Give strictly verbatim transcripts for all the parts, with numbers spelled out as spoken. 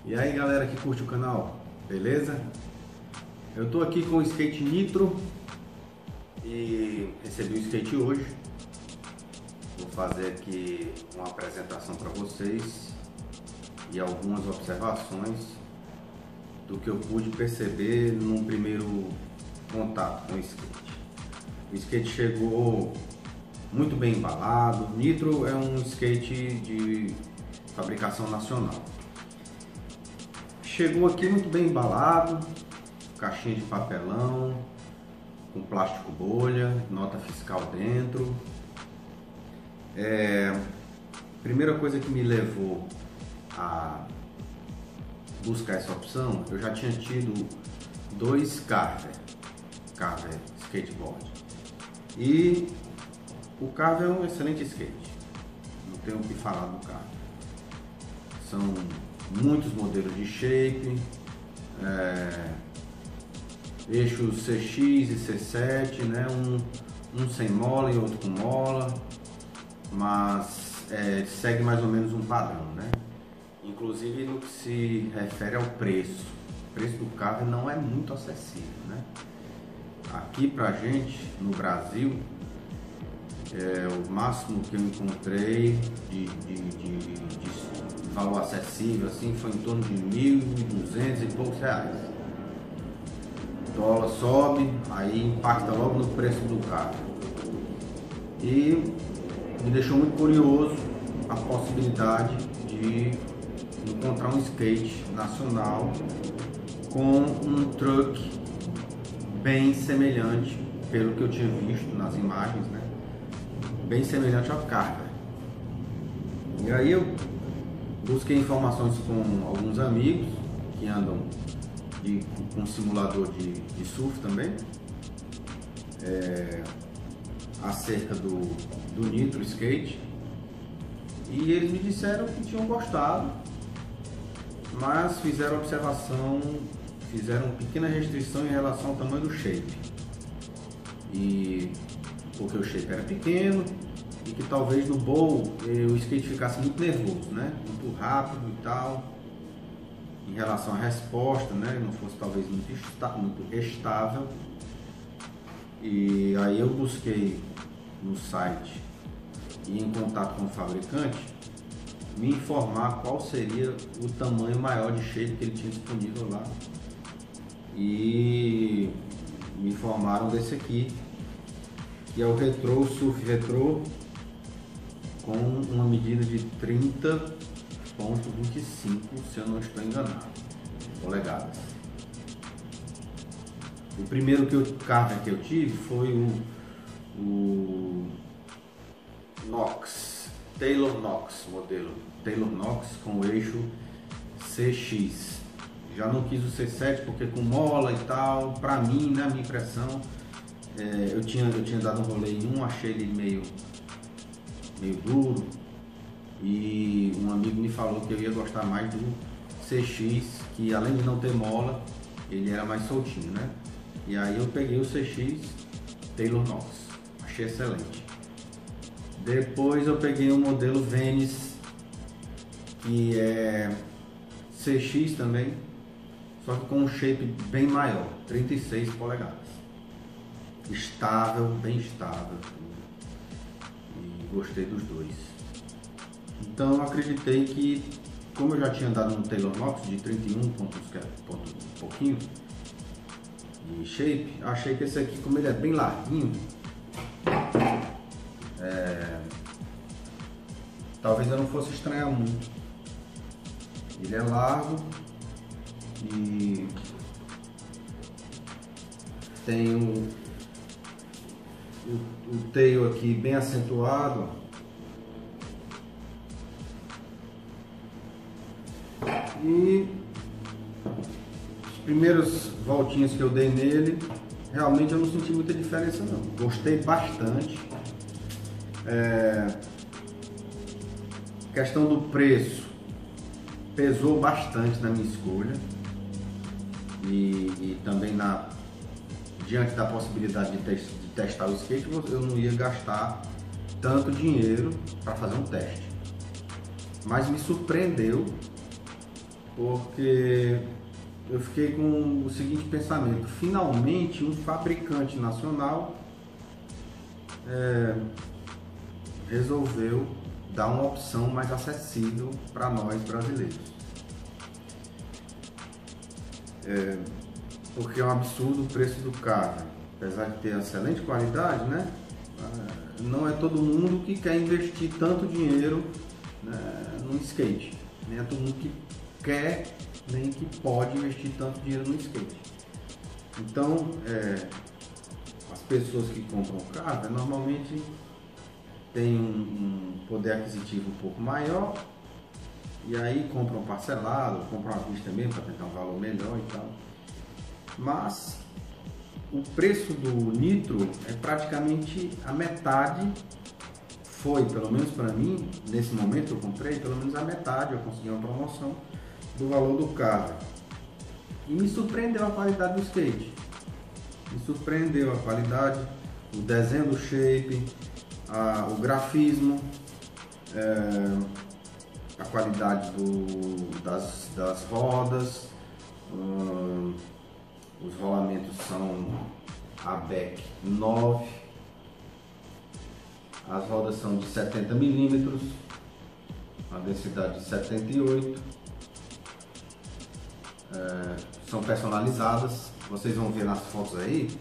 E aí galera que curte o canal, beleza? Eu tô aqui com o skate Nitro e recebi o skate hoje. Vou fazer aqui uma apresentação para vocês e algumas observações do que eu pude perceber num primeiro contato com o skate. O skate chegou muito bem embalado. Nitro é um skate de fabricação nacional. Chegou aqui muito bem embalado, caixinha de papelão, com plástico bolha, nota fiscal dentro. É, primeira coisa que me levou a buscar essa opção, eu já tinha tido dois Carver, Carver skateboard. E o Carver é um excelente skate, não tenho o que falar do Carver. São muitos modelos de shape, é, eixos C X e C sete, né? um, um sem mola e outro com mola, mas é, segue mais ou menos um padrão, né? Inclusive no que se refere ao preço, o preço do Carver não é muito acessível, né? Aqui pra gente, no Brasil, é, o máximo que eu encontrei de, de, de, de valor acessível assim, foi em torno de mil e duzentos e poucos reais. O dólar sobe, aí impacta logo no preço do carro. E me deixou muito curioso a possibilidade de encontrar um skate nacional com um truck bem semelhante, pelo que eu tinha visto nas imagens, né? Bem semelhante ao Carver. E aí eu busquei informações com alguns amigos que andam de, com simulador de, de surf também, é, acerca do, do Nitro Skate, e eles me disseram que tinham gostado, mas fizeram observação, fizeram uma pequena restrição em relação ao tamanho do shape, e porque o shape era pequeno e que talvez no bowl o skate ficasse muito nervoso, né? Muito rápido e tal, em relação à resposta, né? Não fosse talvez muito, está, muito estável. E aí eu busquei no site e em contato com o fabricante me informar qual seria o tamanho maior de shape que ele tinha disponível lá, e me informaram desse aqui, que é o Retro Surf Retro, com uma medida de trinta ponto vinte e cinco, se eu não estou enganado, polegadas. O primeiro que eu, Carver que eu tive foi o, o Knox, Taylor Knox, modelo Taylor Knox com o eixo C X. Já não quis o C sete porque com mola e tal, pra mim, na minha impressão, é, eu, tinha, eu tinha dado um rolê em um, achei ele meio, meio duro, e um amigo me falou que eu ia gostar mais do C X, que além de não ter mola, ele era mais soltinho, né? E aí eu peguei o C X Taylor Knox, achei excelente. Depois eu peguei o modelo Venice, que é C X também, só que com um shape bem maior, trinta e seis polegadas. Estável, bem estável, e gostei dos dois. Então eu acreditei que, como eu já tinha dado um Taylor Knox de trinta e um pontos, ponto, um pouquinho de shape, achei que esse aqui, como ele é bem larguinho, é, talvez eu não fosse estranhar muito. Ele é largo e tem o, o, o tail aqui bem acentuado, e as primeiras voltinhas que eu dei nele, realmente eu não senti muita diferença não. Gostei bastante. É, questão do preço pesou bastante na minha escolha, e, e também na, diante da possibilidade de, te, de testar o skate, eu não ia gastar tanto dinheiro para fazer um teste. Mas me surpreendeu porque eu fiquei com o seguinte pensamento: finalmente um fabricante nacional é, resolveu dar uma opção mais acessível para nós brasileiros. É, porque é um absurdo o preço do carro, apesar de ter excelente qualidade, né? Não é todo mundo que quer investir tanto dinheiro, né, no skate. Nem é todo mundo que quer, nem que pode investir tanto dinheiro no skate. Então, é, as pessoas que compram carro normalmente têm um, um poder aquisitivo um pouco maior, e aí compram parcelado, compram à vista mesmo para tentar um valor melhor e tal. Mas o preço do Nitro é praticamente a metade, foi, pelo menos para mim, nesse momento eu comprei, pelo menos a metade, eu consegui uma promoção do valor do carro. E me surpreendeu a qualidade do skate. Me surpreendeu a qualidade, o desenho do shape, a, o grafismo, é, a qualidade do, das, das rodas. Hum, os rolamentos são A B E C nove, as rodas são de setenta milímetros, a densidade de setenta e oito, é, são personalizadas. Vocês vão ver nas fotos aí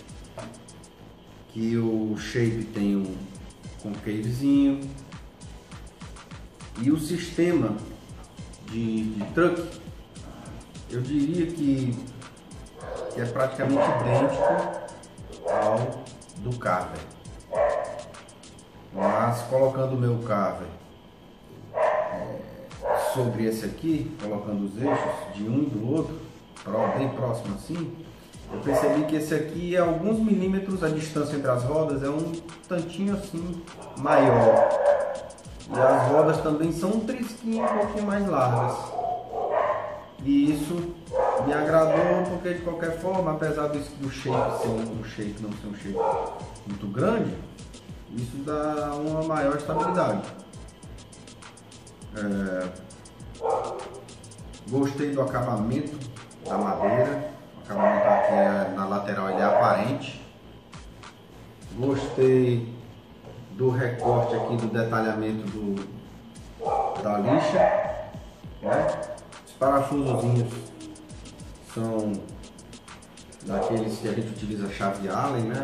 que o shape tem um concavezinho, e o sistema de, de truck, eu diria que, que é praticamente idêntico ao do carro, mas colocando o meu carro é, sobre esse aqui, colocando os eixos de um e do outro, bem próximo assim, eu percebi que esse aqui é alguns milímetros, a distância entre as rodas é um tantinho assim maior, e as rodas também são um trisquinho um pouquinho mais largas, e isso me agradou porque, de qualquer forma, apesar do shape ser um shape não ser um shape muito grande, isso dá uma maior estabilidade. É... Gostei do acabamento da madeira, o acabamento aqui é, na lateral ele é aparente. Gostei do recorte aqui, do detalhamento do, da lixa, né? Os parafusozinhos são daqueles que a gente utiliza a chave Allen, né,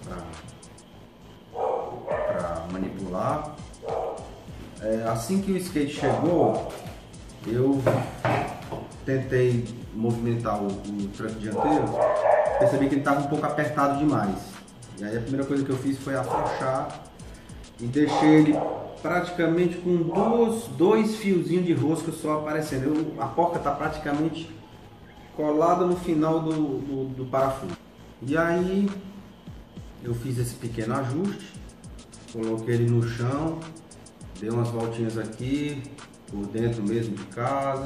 para manipular. É, assim que o skate chegou, eu tentei movimentar o, o truck dianteiro, percebi que ele estava um pouco apertado demais. E aí a primeira coisa que eu fiz foi afrouxar e deixei ele praticamente com dois, dois fiozinhos de rosca só aparecendo. Eu, a porca está praticamente colada no final do, do, do parafuso. E aí eu fiz esse pequeno ajuste, coloquei ele no chão, dei umas voltinhas aqui, por dentro mesmo de casa,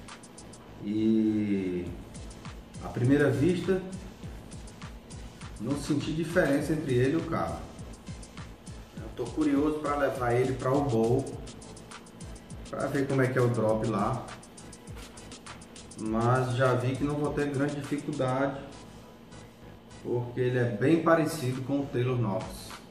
e à primeira vista não senti diferença entre ele e o carro. Estou curioso para levar ele para o bowl, para ver como é que é o drop lá, mas já vi que não vou ter grande dificuldade, porque ele é bem parecido com o Taylor Knox,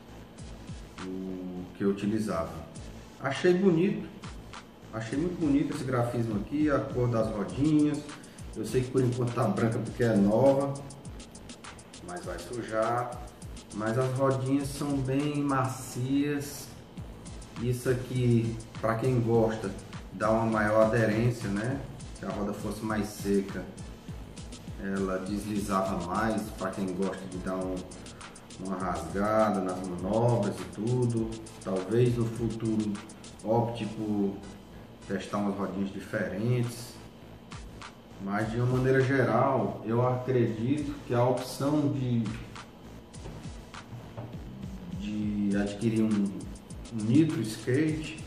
o que eu utilizava. Achei bonito, achei muito bonito esse grafismo aqui, a cor das rodinhas. Eu sei que por enquanto tá branca porque é nova, mas vai sujar. Mas as rodinhas são bem macias. Isso aqui, para quem gosta, dá uma maior aderência, né? Se a roda fosse mais seca, ela deslizava mais. Para quem gosta de dar um, uma rasgada nas manobras e tudo. Talvez no futuro opte por testar umas rodinhas diferentes. Mas de uma maneira geral, eu acredito que a opção de de adquirir um, um nitro skate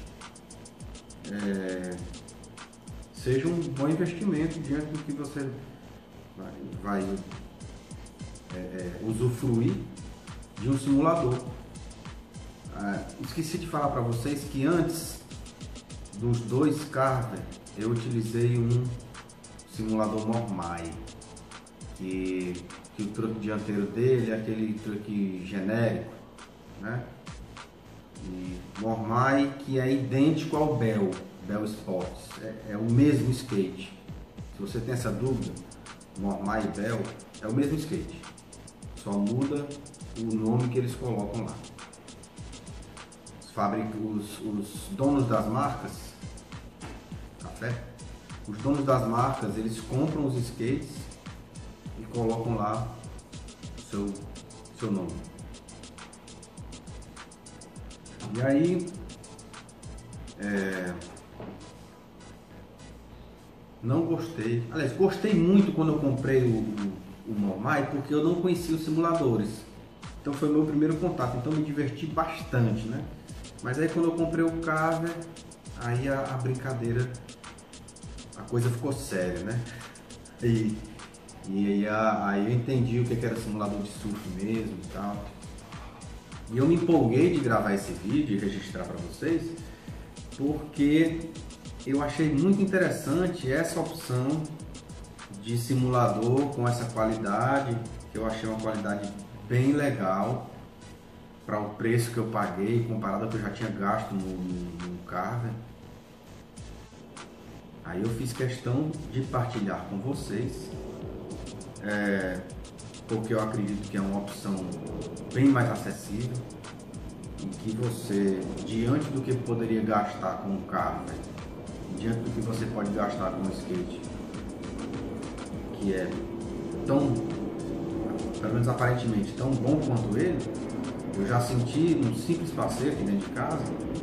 é, seja um bom investimento diante do que você vai, vai é, é, usufruir de um simulador. Ah, esqueci de falar para vocês que antes dos dois carros eu utilizei um simulador Mormai, que, que o truque dianteiro dele é aquele truque genérico, né? E Mormai, que é idêntico ao Bell, Bell Sports, é, é o mesmo skate. Se você tem essa dúvida, Mormai e Bell é o mesmo skate, só muda o nome que eles colocam lá. Os, fabric... os, os donos das marcas, café, os donos das marcas, eles compram os skates e colocam lá o seu, seu nome. E aí, é, não gostei, aliás, gostei muito quando eu comprei o, o, o Mormai, porque eu não conhecia os simuladores, então foi meu primeiro contato, então me diverti bastante, né? Mas aí quando eu comprei o Carver, aí a, a brincadeira, a coisa ficou séria, né? E, e aí, a, aí eu entendi o que era simulador de surf mesmo e tal. E eu me empolguei de gravar esse vídeo e registrar para vocês, porque eu achei muito interessante essa opção de simulador com essa qualidade, que eu achei uma qualidade bem legal para o preço que eu paguei, comparado ao que eu já tinha gasto no, no, no Carver. Aí eu fiz questão de partilhar com vocês, é, porque eu acredito que é uma opção bem mais acessível e que você, diante do que poderia gastar com o carro, né, diante do que você pode gastar com o skate, que é tão, pelo menos aparentemente, tão bom quanto ele, eu já senti um simples passeio aqui dentro de casa.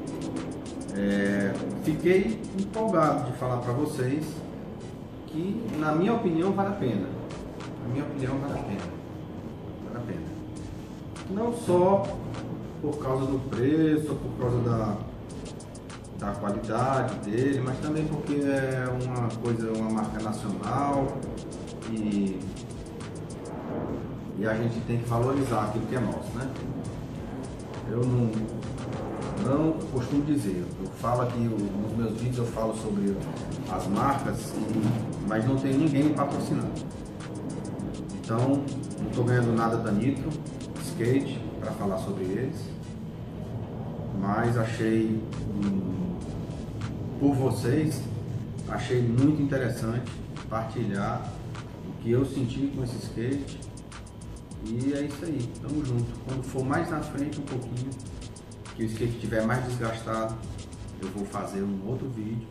É, fiquei empolgado de falar para vocês que, na minha opinião, vale a pena. Na minha opinião, vale a pena. Vale a pena. Não só por causa do preço, por causa da, da qualidade dele, mas também porque é uma coisa, uma marca nacional e, e a gente tem que valorizar aquilo que é nosso, né? Eu não, não costumo dizer, eu falo aqui, nos meus vídeos eu falo sobre as marcas, e, mas não tem ninguém me patrocinando. Então, não estou ganhando nada da Nitro Skate para falar sobre eles, mas achei, hum, por vocês, achei muito interessante partilhar o que eu senti com esse skate. E é isso aí, tamo junto. Quando for mais na frente um pouquinho, que o skate estiver mais desgastado, eu vou fazer um outro vídeo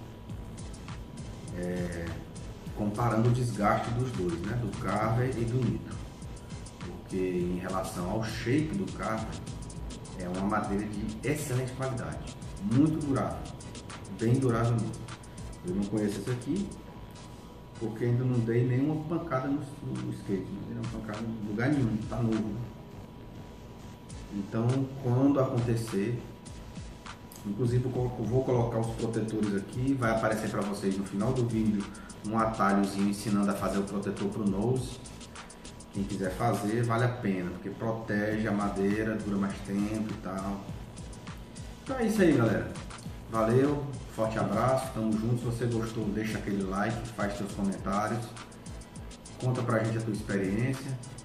é, comparando o desgaste dos dois, né? Do Carver e do Nitro. Porque em relação ao shape do Carver, é uma madeira de excelente qualidade, muito durável, bem durável mesmo. Eu não conheço esse aqui, porque ainda não dei nenhuma pancada no, no skate, não dei nenhuma pancada em lugar nenhum, tá novo. Então, quando acontecer, inclusive eu vou colocar os protetores aqui, vai aparecer para vocês no final do vídeo um atalhozinho ensinando a fazer o protetor para o nose. Quem quiser fazer, vale a pena, porque protege a madeira, dura mais tempo e tal. Então é isso aí, galera. Valeu, forte abraço, tamo junto. Se você gostou, deixa aquele like, faz seus comentários, conta pra gente a tua experiência.